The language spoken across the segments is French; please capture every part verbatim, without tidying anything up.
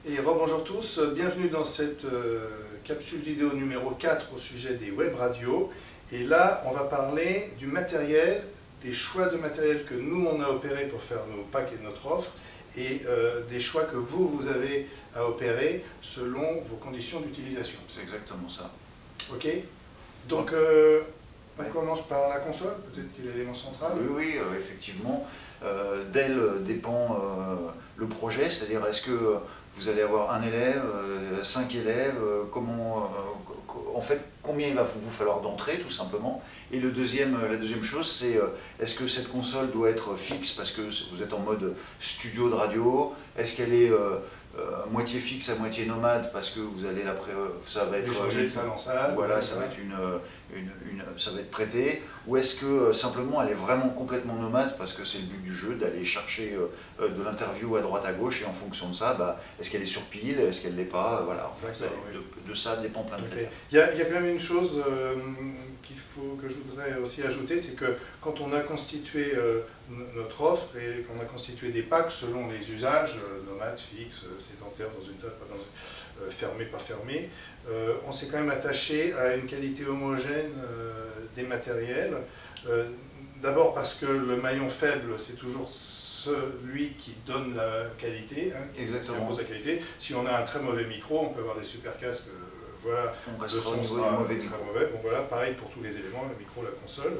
Et rebonjour tous, bienvenue dans cette euh, capsule vidéo numéro quatre au sujet des web radios. Et là, on va parler du matériel, des choix de matériel que nous on a opéré pour faire nos packs et notre offre, et euh, des choix que vous, vous avez à opérer selon vos conditions d'utilisation. C'est exactement ça. Ok. Donc, euh, on ouais. commence par la console, peut-être qu'il est l'élément central. Oui, oui, euh, effectivement. Euh, D'elle dépend euh, le projet, c'est-à-dire est-ce que vous allez avoir un élève, euh, cinq élèves, euh, comment, euh, en fait, combien il va vous falloir d'entrée, tout simplement. Et le deuxième, la deuxième chose, c'est euh, est-ce que cette console doit être fixe parce que vous êtes en mode studio de radio? Est-ce qu'elle est euh, euh, moitié fixe à moitié nomade parce que vous allez l'après, ça va être changer de salle en salle. Voilà, ça va être une, une, une, ça va être prêté. Ou est-ce que euh, simplement elle est vraiment complètement nomade parce que c'est le but du jeu d'aller chercher euh, de l'interview à droite à gauche et en fonction de ça, bah, est-ce qu'elle est sur pile, est-ce qu'elle l'est pas, voilà. En fait, oui. de, de ça dépend plein de okay. critères. Il y a, il y a quand même une chose euh, qu'il faut que je voudrais aussi ajouter, c'est que quand on a constitué euh, notre offre et qu'on a constitué des packs selon les usages, euh, nomades, fixes, sédentaires, dans une salle, pas dans une, euh, fermée, pas fermée, euh, on s'est quand même attaché à une qualité homogène euh, des matériels. Euh, D'abord parce que le maillon faible, c'est toujours celui qui donne la qualité, hein, qui impose la qualité. Si on a un très mauvais micro, on peut avoir des super casques, euh, voilà, on le son sera mauvais, très mauvais. Bon voilà, pareil pour tous les éléments, le micro, la console.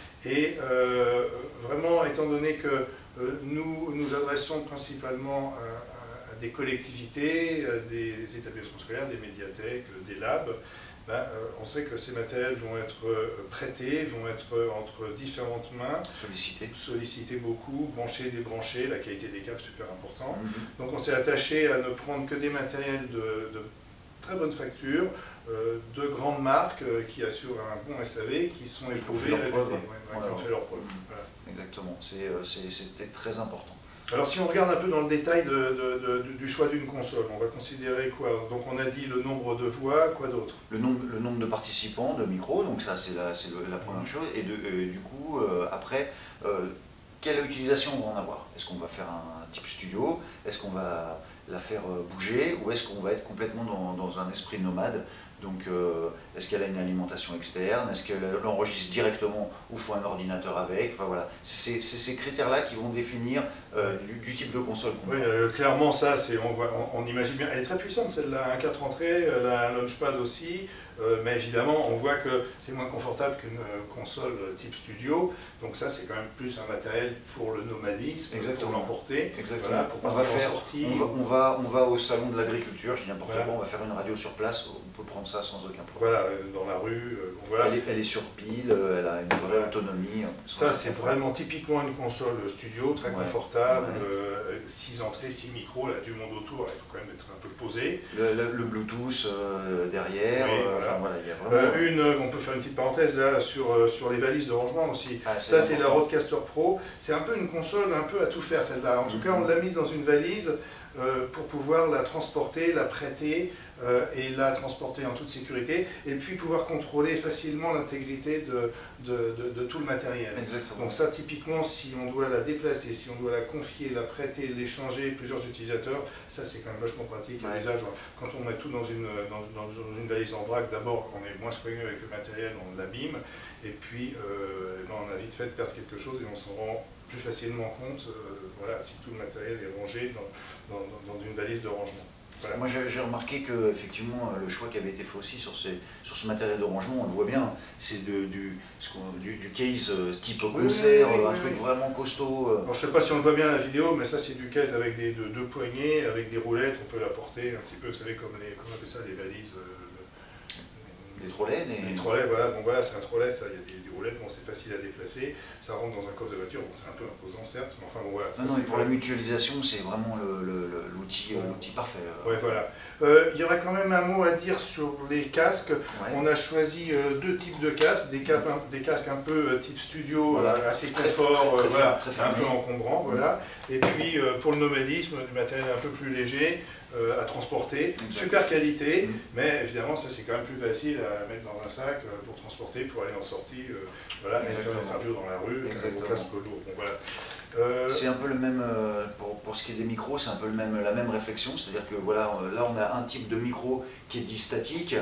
Et euh, vraiment, étant donné que euh, nous nous adressons principalement à, à, à des collectivités, à des établissements scolaires, des médiathèques, des labs, ben, euh, on sait que ces matériels vont être euh, prêtés, vont être euh, entre différentes mains, sollicités, sollicités beaucoup, branchés, débranchés, la qualité des câbles super important. Mm-hmm. Donc on s'est attaché à ne prendre que des matériels de, de très bonne facture, euh, de grandes marques euh, qui assurent un bon S A V, qui sont éprouvés, réputés, ouais, ouais, voilà. qui ont fait leurs preuves. Mm-hmm. Voilà. Exactement, c'était très important. Alors si on regarde un peu dans le détail de, de, de, du choix d'une console, on va considérer quoi? Donc on a dit le nombre de voix, quoi d'autre? Le nombre, le nombre de participants, de micros, donc ça c'est la, la première chose. Et, de, et du coup, euh, après, euh, quelle utilisation on va en avoir? Est-ce qu'on va faire un type studio? Est-ce qu'on va la faire bouger? Ou est-ce qu'on va être complètement dans, dans un esprit nomade? Donc, euh, est-ce qu'elle a une alimentation externe? Est-ce qu'elle enregistre directement ou faut un ordinateur avec? Enfin voilà, c'est ces critères-là qui vont définir euh, du, du type de console. Oui, euh, clairement ça, on, voit, on, on imagine bien. Elle est très puissante celle-là, un quatre entrées, elle a un launchpad aussi, euh, mais évidemment on voit que c'est moins confortable qu'une console type studio. Donc ça c'est quand même plus un matériel pour le nomadisme, exactement, pour l'emporter, voilà, pour partir on va faire, en sortie. On va, on, va, on va au salon de l'agriculture, je dis n'importe voilà. quoi, on va faire une radio sur place, on peut prendre ça sans aucun problème. Voilà, dans la rue, euh, voilà. Elle est, elle est sur pile, elle a une vraie voilà. autonomie. Ça c'est vraiment typiquement une console studio, très ouais. confortable, ouais. euh, six entrées, six micros, là, du monde autour, là, il faut quand même être un peu posé. Le, le, le Bluetooth euh, derrière, oui, euh, voilà. Enfin, voilà, il y a vraiment... euh, une, on peut faire une petite parenthèse là sur, euh, sur les valises de rangement aussi. Ah, ça c'est la Rodecaster Pro, c'est un peu une console un peu à tout faire celle-là. En tout mm-hmm. cas on l'a mise dans une valise euh, pour pouvoir la transporter, la prêter euh, et la transporter en toute sécurité et puis pouvoir contrôler facilement l'intégrité de, de, de, de tout le matériel. Exactement. Donc ça typiquement si on doit la déplacer, si on doit la confier, la prêter, l'échanger plusieurs utilisateurs, ça c'est quand même vachement pratique à l'usage. Ouais. Quand on met tout dans une, dans, dans une valise en vrac, d'abord on est moins soigneux avec le matériel, on l'abîme et puis euh, ben, on a vite fait de perdre quelque chose et on s'en rend plus facilement compte euh, voilà, si tout le matériel est rangé dans, dans, dans une valise de rangement. Voilà. Moi j'ai remarqué que effectivement le choix qui avait été fait aussi sur, ces, sur ce matériel de rangement, on le voit bien, c'est du, du, du case type concert, oui, oui, oui, un oui, truc oui. vraiment costaud. Alors, je ne sais pas si on le voit bien à la vidéo, mais ça c'est du case avec des, de, deux poignées, avec des roulettes, on peut la porter un petit peu, vous savez, comme, les, comment on appelle ça, les valises. Euh, les trolleys les... les trolleys, voilà, bon voilà, c'est un trolley, ça, il y a des, des roulettes, bon c'est facile à déplacer, ça rentre dans un coffre de voiture, bon c'est un peu imposant certes, mais enfin bon voilà. Ça, non, non, et pour la mutualisation, c'est vraiment l'outil ouais. parfait. Ouais, voilà. Euh, il y aurait quand même un mot à dire sur les casques. Ouais. On a choisi euh, deux types de casques, des, cap, un, des casques un peu euh, type studio, voilà. euh, assez confort, euh, voilà, très un peu encombrant, voilà. Et puis euh, pour le nomadisme, du matériel un peu plus léger, Euh, à transporter, exact. Super qualité, mmh. mais évidemment ça c'est quand même plus facile à mettre dans un sac euh, pour transporter, pour aller en sortie, euh, voilà, et faire des interviews dans la rue, avec un casque lourd. Bon, voilà. Euh, C'est un peu le même, euh, pour, pour ce qui est des micros, c'est un peu le même, la même réflexion, c'est-à-dire que voilà, euh, là on a un type de micro qui est dit statique,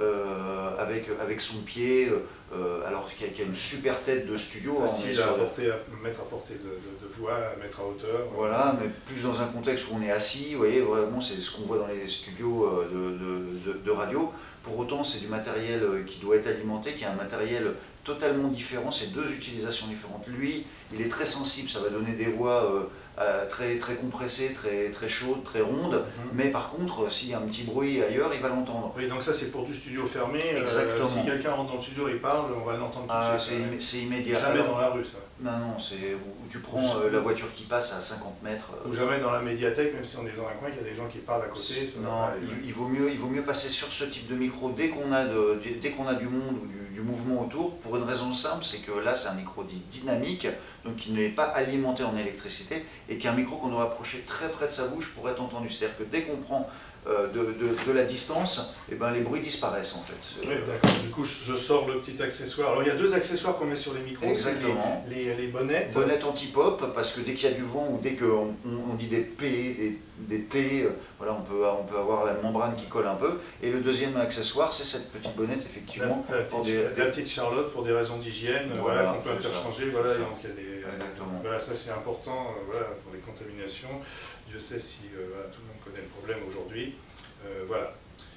euh, avec, avec son pied, euh, alors qu'il y, a, qu'il y a une super tête de studio. Facile à, porter, à mettre à portée de, de, de voix, à mettre à hauteur. Voilà, mais plus dans un contexte où on est assis, vous voyez, vraiment c'est ce qu'on voit dans les studios de, de, de, de radio. Pour autant, c'est du matériel qui doit être alimenté, qui est un matériel totalement différent, c'est deux utilisations différentes. Lui, il est très sensible, ça va donner des voix euh, très, très compressées, très, très chaudes, très rondes, mm-hmm. mais par contre, s'il y a un petit bruit ailleurs, il va l'entendre. Oui, donc ça c'est pour du studio fermé. Exactement. Euh, si quelqu'un rentre dans le studio et parle, on va l'entendre tout ah, de suite. C'est immédiat. Jamais Alors, dans la rue, ça. Non, non, c'est où tu prends euh, la voiture qui passe à cinquante mètres. Ou jamais dans la médiathèque, même si on est dans un coin, qu'il y a des gens qui parlent à côté. Ça non, va pas il, il, vaut mieux, il vaut mieux passer sur ce type de micro dès qu'on a, de, dès qu'on a du monde ou du, du mouvement autour, pour une raison simple, c'est que là c'est un micro dit dynamique, donc qui n'est pas alimenté en électricité, et qui est un micro qu'on doit approcher très près de sa bouche pour être entendu. C'est-à-dire que dès qu'on prend euh, de, de, de la distance, eh ben, les bruits disparaissent en fait. Oui, d'accord. Du coup, je sors le petit accessoire. Alors il y a deux accessoires qu'on met sur les micros. Exactement. Les, les, les bonnettes. Bonnettes anti-pop, parce que dès qu'il y a du vent ou dès qu'on on, on dit des P, des, des T, euh, voilà, on peut, on peut avoir la membrane qui colle un peu. Et le deuxième accessoire, c'est cette petite bonnette, effectivement. La, la, petite, des, la petite Charlotte pour des raisons d'hygiène, voilà, voilà, qu'on peut interchanger. Ça. Voilà, donc il y a des, Exactement. Voilà, ça c'est important euh, voilà, pour les contaminations. Dieu sait si euh, voilà, tout le monde connaît le problème aujourd'hui. Euh, voilà.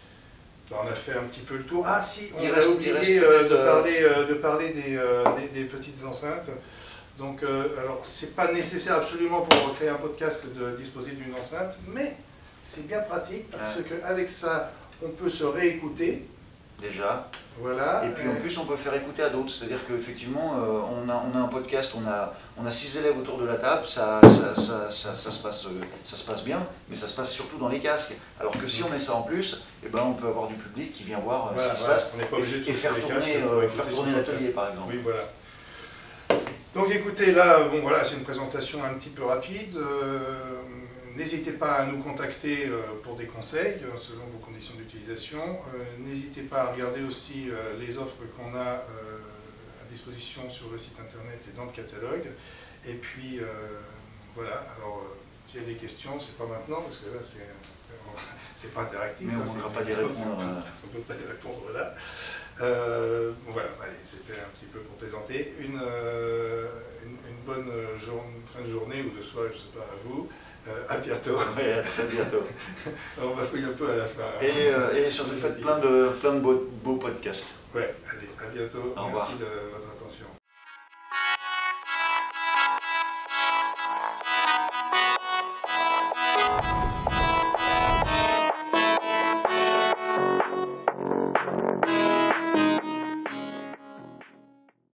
Ben, on a fait un petit peu le tour. Ah si, on a oublié euh, de, parler, euh, de parler des, euh, des, des petites enceintes. Donc, euh, alors, c'est pas nécessaire absolument pour créer un podcast de disposer d'une enceinte, mais c'est bien pratique parce ouais. qu'avec ça, on peut se réécouter. Déjà. Voilà. Et puis en plus, on peut faire écouter à d'autres. C'est-à-dire qu'effectivement, euh, on, a, on a un podcast, on a, on a six élèves autour de la table, ça, ça, ça, ça, ça, se passe, ça se passe bien, mais ça se passe surtout dans les casques. Alors que si on met ça en plus, eh ben, on peut avoir du public qui vient voir voilà, ce qui voilà. se passe on n'est pas obligé de et, et faire tourner, euh, faire tourner l'atelier, par exemple. Oui, voilà. Donc écoutez, là, bon voilà, c'est une présentation un petit peu rapide. Euh, N'hésitez pas à nous contacter pour des conseils selon vos conditions d'utilisation. N'hésitez pas à regarder aussi les offres qu'on a à disposition sur le site internet et dans le catalogue. Et puis voilà, alors s'il y a des questions, c'est pas maintenant parce que là c'est pas interactif. Mais on ne pourra pas y répondre. On ne peut pas y répondre là. Euh, bon, voilà, allez, c'était un petit peu pour présenter. Une, euh, une, une bonne jour, fin de journée ou de soirée, je ne sais pas, à vous. Euh, à bientôt. Oui, à très bientôt. On va fouiller un peu à la fin. Et, euh, et surtout, faites plein de, plein de beaux, beaux podcasts. Ouais, allez, à bientôt. Au Merci revoir. de votre attention.